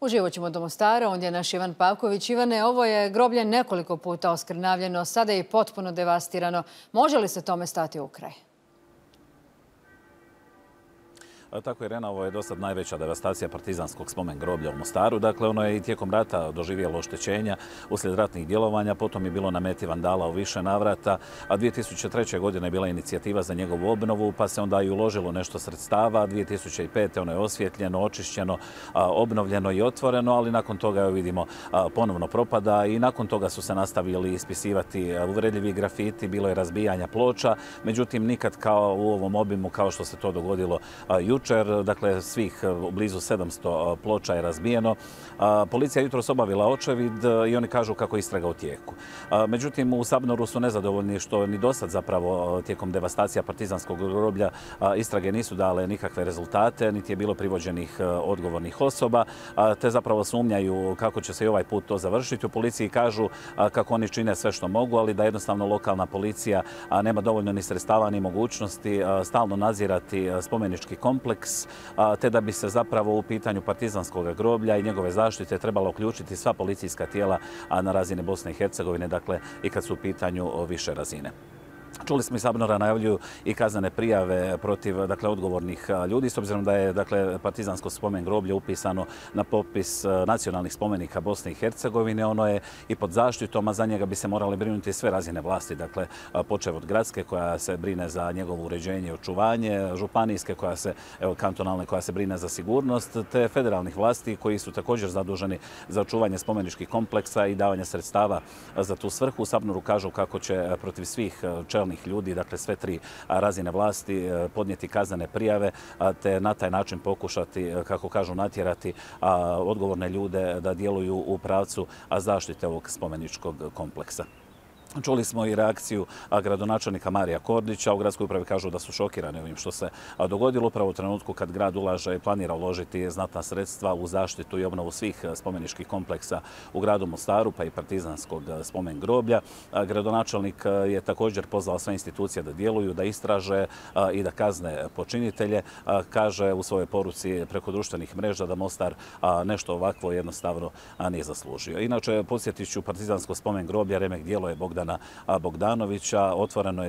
Uživo ćemo do Mostara, ondje je naš Ivan Pavković. Ivane, ovo je groblje nekoliko puta oskrnavljeno, sada je i potpuno devastirano. Može li se tome stati u kraj? Tako je, Irena, ovo je dosad najveća devastacija partizanskog spomen groblja u Mostaru. Dakle, ono je i tijekom rata doživjelo oštećenja uslijed ratnih djelovanja, potom je bilo na meti vandala u više navrata, a 2003. godine je bila inicijativa za njegovu obnovu, pa se onda i uložilo nešto sredstava. 2005. ono je osvjetljeno, očišćeno, obnovljeno i otvoreno, ali nakon toga, evo vidimo, ponovno propada i nakon toga su se nastavili ispisivati uvredljivi grafiti, bilo je razbijanja ploča, međutim nikad kao u ovom obimu kao što se to dogodilo jučer. Dakle, svih blizu 700 ploča je razbijeno. Policija je jutros obavila očevid i oni kažu kako je istraga u tijeku. Međutim, u Sabnoru su nezadovoljni što ni dosad zapravo tijekom devastacija partizanskog groblja istrage nisu dale nikakve rezultate, niti je bilo privođenih odgovornih osoba, te zapravo sumnjaju kako će se i ovaj put to završiti. U policiji kažu kako oni čine sve što mogu, ali da jednostavno lokalna policija nema dovoljno ni sredstava ni mogućnosti stalno nadzirati spomenički kompleks, te da bi se zapravo u pitanju partizanskog groblja i njegove zaštite trebala uključiti sva policijska tijela na razini Bosne i Hercegovine, dakle i kad su u pitanju više razine. Čuli smo iz Sabnora najavljuju i kaznene prijave protiv odgovornih ljudi, s obzirom da je partizansko spomen groblje upisano na popis nacionalnih spomenika Bosne i Hercegovine. Ono je i pod zaštitom, a za njega bi se morale brinuti sve razine vlasti. Dakle, počev od gradske koja se brine za njegovo uređenje i očuvanje, županijske kantonalne koja se brine za sigurnost, te federalnih vlasti koji su također zaduženi za očuvanje spomeničkih kompleksa i davanje sredstava za tu svrhu. U Sabnoru kažu kako će protiv svih čelnih ljudi, dakle sve tri razine vlasti, podnijeti kaznene prijave, te na taj način pokušati, kako kažu, natjerati odgovorne ljude da djeluju u pravcu zaštite ovog spomeničkog kompleksa. Čuli smo i reakciju gradonačelnika Marija Kordića. U gradskoj upravi kažu da su šokirani ovim što se dogodilo upravo u trenutku kad grad ulaže i planira uložiti znatna sredstva u zaštitu i obnovu svih spomeničkih kompleksa u gradu Mostaru, pa i partizanskog spomen groblja. Gradonačelnik je također pozvao sve institucije da djeluju, da istraže i da kazne počinitelje. Kaže u svojoj poruci preko društvenih mreža da Mostar nešto ovakvo jednostavno nije zaslužio. Inače, podsjetit ću, partizansko spomen groblja remek djelo je Bogdana Bogdanovića. Otvoreno je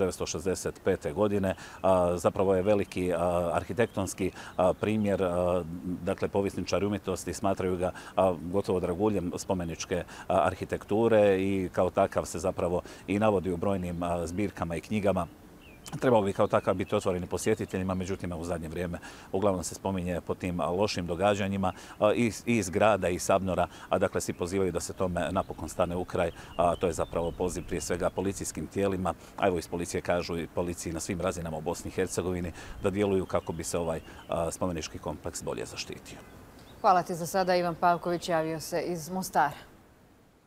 1965. godine. Zapravo je veliki arhitektonski primjer. Dakle, povjesničari umjetnosti smatraju ga gotovo draguljem spomeničke arhitekture i kao takav se zapravo i navodi u brojnim zbirkama i knjigama. Trebao bi kao takav biti otvoreni posjetiteljima, međutim u zadnje vrijeme uglavnom se spominje po tim lošim događanjima i iz grada i Sabnora, a dakle svi pozivaju da se tome napokon stane u kraj. To je zapravo poziv prije svega policijskim tijelima, a evo iz policije kažu i policiji na svim razinama u Bosni i Hercegovini da djeluju kako bi se ovaj spomenički kompleks bolje zaštitio. Hvala ti za sada. Ivan Pavković javio se iz Mostara.